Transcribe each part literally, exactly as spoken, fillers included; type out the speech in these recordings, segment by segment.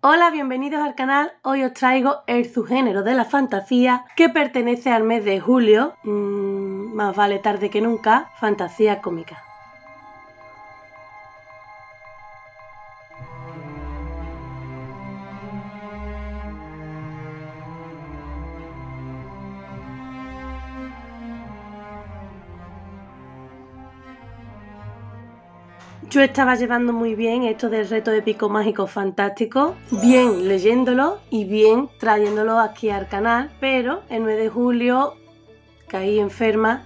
Hola, bienvenidos al canal. Hoy os traigo el subgénero de la fantasía que pertenece al mes de julio, mmm, más vale tarde que nunca, fantasía cómica. Yo estaba llevando muy bien esto del reto épico mágico fantástico, bien leyéndolo y bien trayéndolo aquí al canal, pero el mes de julio caí enferma.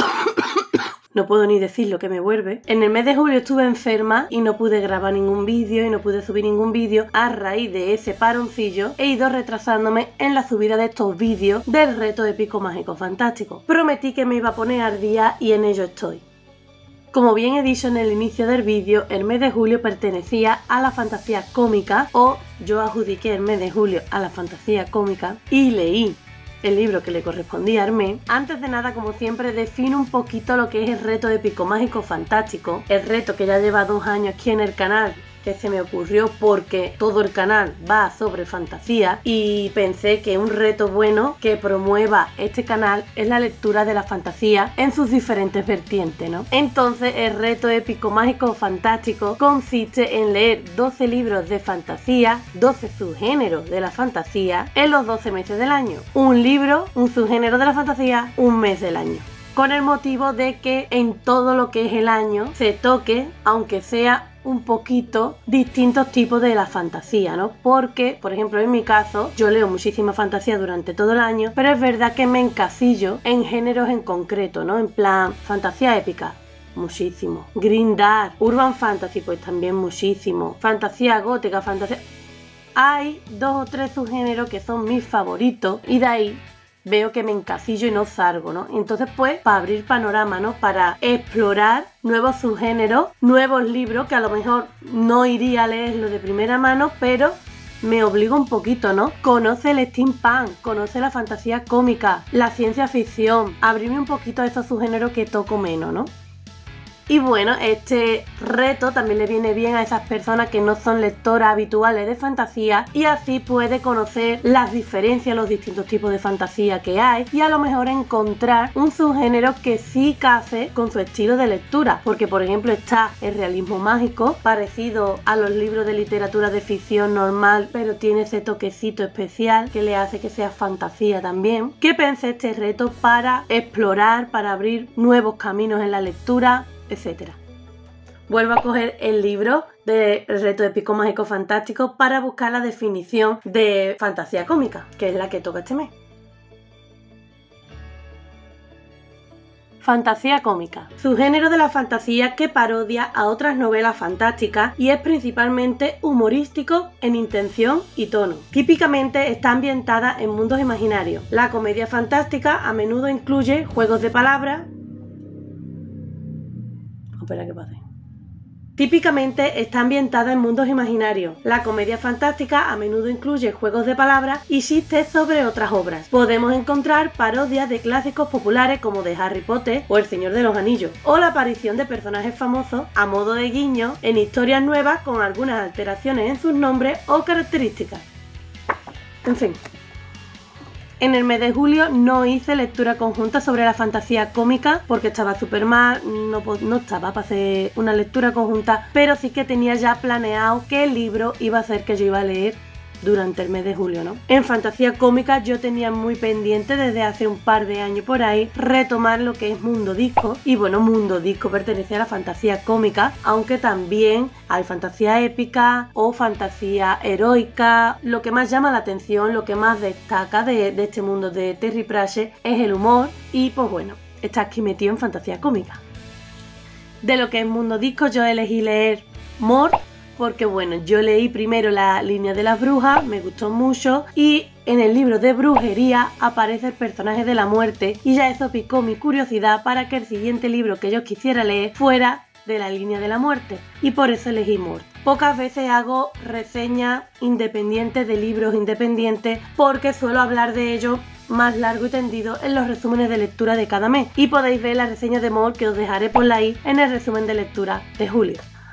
No puedo ni decir lo que me vuelve. En el mes de julio estuve enferma y no pude grabar ningún vídeo y no pude subir ningún vídeo. A raíz de ese paroncillo he ido retrasándome en la subida de estos vídeos del reto épico mágico fantástico. Prometí que me iba a poner al día y en ello estoy. Como bien he dicho en el inicio del vídeo, el mes de julio pertenecía a la fantasía cómica, o yo adjudiqué el mes de julio a la fantasía cómica y leí el libro que le correspondía al mes. Antes de nada, como siempre, defino un poquito lo que es el reto épico mágico fantástico, el reto que ya lleva dos años aquí en el canal, que se me ocurrió porque todo el canal va sobre fantasía y pensé que un reto bueno que promueva este canal es la lectura de la fantasía en sus diferentes vertientes, ¿no? Entonces el reto épico mágico fantástico consiste en leer doce libros de fantasía, doce subgéneros de la fantasía en los doce meses del año. Un libro, un subgénero de la fantasía, un mes del año. Con el motivo de que en todo lo que es el año se toque, aunque sea un poquito, distintos tipos de la fantasía, ¿no? Porque, por ejemplo, en mi caso, yo leo muchísima fantasía durante todo el año, pero es verdad que me encasillo en géneros en concreto, ¿no? En plan, fantasía épica, muchísimo. Green Dark, Urban Fantasy, pues también muchísimo. Fantasía gótica, fantasía... Hay dos o tres subgéneros que son mis favoritos y de ahí veo que me encasillo y no salgo, ¿no? Entonces, pues, para abrir panorama, ¿no? Para explorar nuevos subgéneros, nuevos libros que a lo mejor no iría a leerlo de primera mano, pero me obligo un poquito, ¿no? Conoce el steampunk, conoce la fantasía cómica, la ciencia ficción, abrirme un poquito a esos subgéneros que toco menos, ¿no? Y bueno, este reto también le viene bien a esas personas que no son lectoras habituales de fantasía y así puede conocer las diferencias, los distintos tipos de fantasía que hay y a lo mejor encontrar un subgénero que sí case con su estilo de lectura, porque por ejemplo está el realismo mágico, parecido a los libros de literatura de ficción normal, pero tiene ese toquecito especial que le hace que sea fantasía también. ¿Qué pensé este reto para explorar, para abrir nuevos caminos en la lectura, etcétera? Vuelvo a coger el libro del reto épico mágico fantástico para buscar la definición de fantasía cómica, que es la que toca este mes. Fantasía cómica, subgénero de la fantasía que parodia a otras novelas fantásticas y es principalmente humorístico en intención y tono. Típicamente está ambientada en mundos imaginarios. La comedia fantástica a menudo incluye juegos de palabras. Espera que pase. Típicamente está ambientada en mundos imaginarios. La comedia fantástica a menudo incluye juegos de palabras y chistes sobre otras obras. Podemos encontrar parodias de clásicos populares como de Harry Potter o El Señor de los Anillos, o la aparición de personajes famosos a modo de guiño en historias nuevas con algunas alteraciones en sus nombres o características. En fin. En el mes de julio no hice lectura conjunta sobre la fantasía cómica porque estaba súper mal, no, no estaba para hacer una lectura conjunta, pero sí que tenía ya planeado qué libro iba a ser que yo iba a leer durante el mes de julio, ¿no? En fantasía cómica yo tenía muy pendiente desde hace un par de años por ahí retomar lo que es Mundo Disco, y bueno, Mundo Disco pertenece a la fantasía cómica, aunque también hay fantasía épica o fantasía heroica. Lo que más llama la atención, lo que más destaca de, de este mundo de Terry Pratchett es el humor y pues bueno, está aquí metido en fantasía cómica. De lo que es Mundo Disco yo elegí leer More, porque bueno, yo leí primero la línea de las brujas, me gustó mucho y en el libro de brujería aparece el personaje de la muerte y ya eso picó mi curiosidad para que el siguiente libro que yo quisiera leer fuera de la línea de la muerte y por eso elegí More. Pocas veces hago reseñas independientes de libros independientes porque suelo hablar de ellos más largo y tendido en los resúmenes de lectura de cada mes y podéis ver la reseña de More que os dejaré por ahí en el resumen de lectura de julio.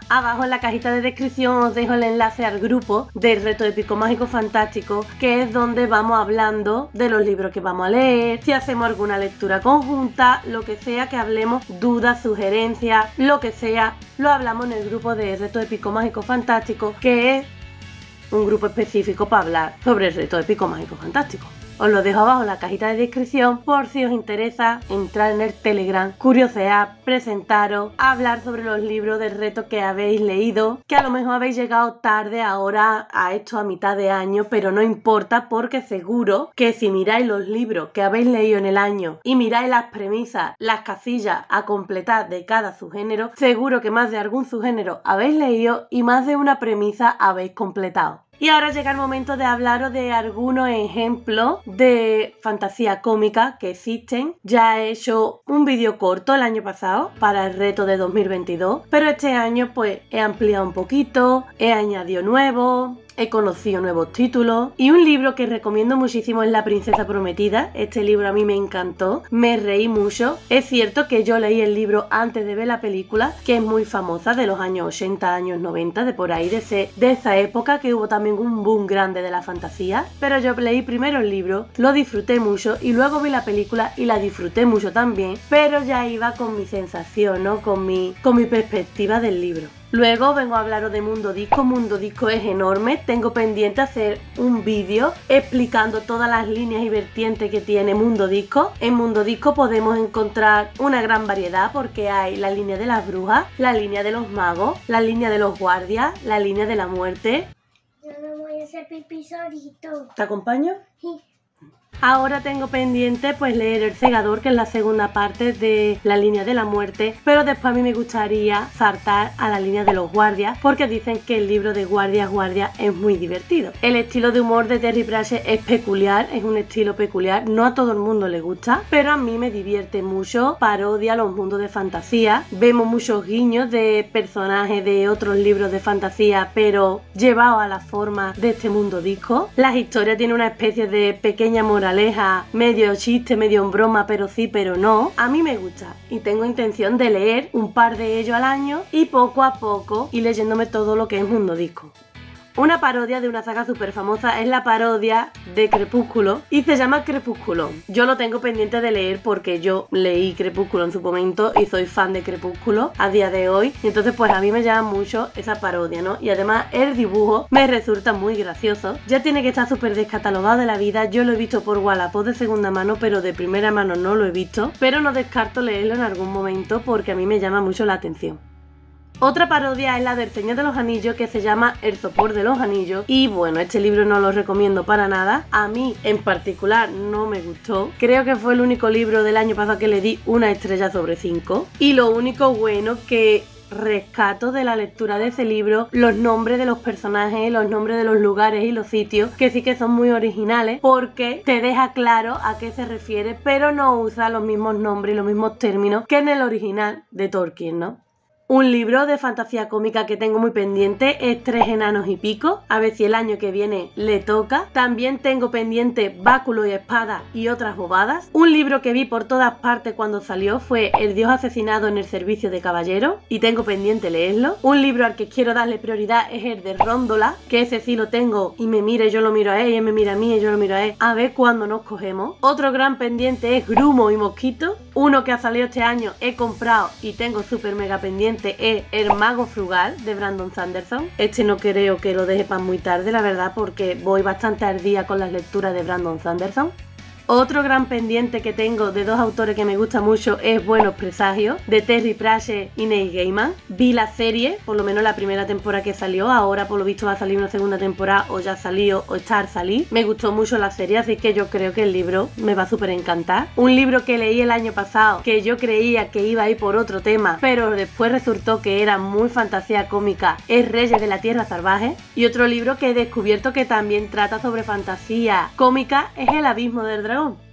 Abajo en la cajita de descripción os dejo el enlace al grupo del reto épico mágico fantástico, que es donde vamos hablando de los libros que vamos a leer, si hacemos alguna lectura conjunta, lo que sea que hablemos, dudas, sugerencias, lo que sea, lo hablamos en el grupo de reto épico mágico fantástico, que es un grupo específico para hablar sobre el reto épico mágico fantástico. Os lo dejo abajo en la cajita de descripción por si os interesa entrar en el Telegram, curiosear, presentaros, hablar sobre los libros del reto que habéis leído, que a lo mejor habéis llegado tarde ahora a esto a mitad de año, pero no importa porque seguro que si miráis los libros que habéis leído en el año y miráis las premisas, las casillas a completar de cada subgénero, seguro que más de algún subgénero habéis leído y más de una premisa habéis completado. Y ahora llega el momento de hablaros de algunos ejemplos de fantasía cómica que existen. Ya he hecho un vídeo corto el año pasado para el reto de dos mil veintidós, pero este año pues he ampliado un poquito, he añadido nuevos, he conocido nuevos títulos y un libro que recomiendo muchísimo es La Princesa Prometida. Este libro a mí me encantó, me reí mucho. Es cierto que yo leí el libro antes de ver la película, que es muy famosa, de los años ochenta, años noventa, de por ahí, de, ese, de esa época que hubo también un boom grande de la fantasía. Pero yo leí primero el libro, lo disfruté mucho y luego vi la película y la disfruté mucho también, pero ya iba con mi sensación, ¿no? Con mi, con mi perspectiva del libro. Luego vengo a hablaros de Mundo Disco. Mundo Disco es enorme, tengo pendiente hacer un vídeo explicando todas las líneas y vertientes que tiene Mundo Disco. En Mundo Disco podemos encontrar una gran variedad porque hay la línea de las brujas, la línea de los magos, la línea de los guardias, la línea de la muerte. Yo me voy a hacer pipí solito. ¿Te acompaño? Sí. Ahora tengo pendiente pues leer El Segador, que es la segunda parte de la línea de la muerte, pero después a mí me gustaría saltar a la línea de los guardias porque dicen que el libro de guardias guardias es muy divertido. El estilo de humor de Terry Pratchett es peculiar, es un estilo peculiar, no a todo el mundo le gusta, pero a mí me divierte mucho, parodia los mundos de fantasía, vemos muchos guiños de personajes de otros libros de fantasía pero llevados a la forma de este Mundo Disco. Las historias tienen una especie de pequeña moraleja, medio chiste, medio en broma, pero sí, pero no. A mí me gusta y tengo intención de leer un par de ellos al año y poco a poco ir leyéndome todo lo que es Mundo Disco. Una parodia de una saga súper famosa es la parodia de Crepúsculo y se llama Crepúsculo. Yo lo tengo pendiente de leer porque yo leí Crepúsculo en su momento y soy fan de Crepúsculo a día de hoy. Y entonces pues a mí me llama mucho esa parodia, ¿no? Y además el dibujo me resulta muy gracioso. Ya tiene que estar súper descatalogado de la vida. Yo lo he visto por Wallapop de segunda mano, pero de primera mano no lo he visto. Pero no descarto leerlo en algún momento porque a mí me llama mucho la atención. Otra parodia es la del Señor de los Anillos, que se llama El Sopor de los Anillos. Y bueno, este libro no lo recomiendo para nada. A mí en particular no me gustó. Creo que fue el único libro del año pasado que le di una estrella sobre cinco. Y lo único bueno que rescato de la lectura de ese libro, los nombres de los personajes, los nombres de los lugares y los sitios, que sí que son muy originales porque te deja claro a qué se refiere, pero no usa los mismos nombres y los mismos términos que en el original de Tolkien, ¿no? Un libro de fantasía cómica que tengo muy pendiente es Tres enanos y pico, a ver si el año que viene le toca. También tengo pendiente Báculo y espada y otras bobadas. Un libro que vi por todas partes cuando salió fue El dios asesinado en el servicio de caballero y tengo pendiente leerlo. Un libro al que quiero darle prioridad es el de Róndola, que ese sí lo tengo y me mira y yo lo miro a él, y él me mira a mí y yo lo miro a él, a ver cuándo nos cogemos. Otro gran pendiente es Grumo y Mosquito. Uno que ha salido este año he comprado y tengo súper mega pendiente es El mago frugal de Brandon Sanderson. Este no creo que lo deje para muy tarde, la verdad, porque voy bastante al día con las lecturas de Brandon Sanderson. Otro gran pendiente que tengo de dos autores que me gusta mucho es Buenos Presagios, de Terry Pratchett y Neil Gaiman. Vi la serie, por lo menos la primera temporada que salió, ahora por lo visto va a salir una segunda temporada, o ya salió, o está al salir. Me gustó mucho la serie, así que yo creo que el libro me va a súper encantar. Un libro que leí el año pasado, que yo creía que iba a ir por otro tema, pero después resultó que era muy fantasía cómica, es Reyes de la Tierra Salvaje. Y otro libro que he descubierto que también trata sobre fantasía cómica es El Abismo del Dragón.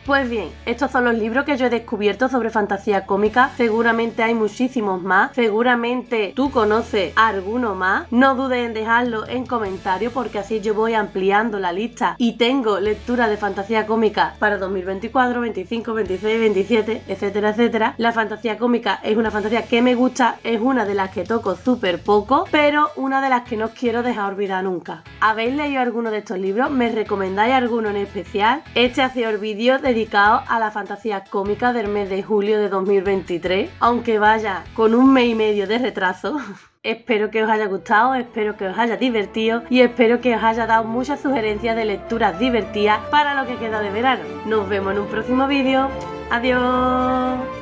Pues bien, estos son los libros que yo he descubierto sobre fantasía cómica. Seguramente hay muchísimos más. Seguramente tú conoces alguno más. No dudes en dejarlo en comentarios porque así yo voy ampliando la lista y tengo lectura de fantasía cómica para dos mil veinticuatro, veinticinco, veintiséis, veintisiete, etcétera, etcétera. La fantasía cómica es una fantasía que me gusta, es una de las que toco súper poco, pero una de las que no quiero dejar olvidar nunca. ¿Habéis leído alguno de estos libros? ¿Me recomendáis alguno en especial? Este ha sido el vídeo dedicado a la fantasía cómica del mes de julio de dos mil veintitrés, aunque vaya con un mes y medio de retraso. Espero que os haya gustado, espero que os haya divertido y espero que os haya dado muchas sugerencias de lecturas divertidas para lo que queda de verano. Nos vemos en un próximo vídeo. ¡Adiós!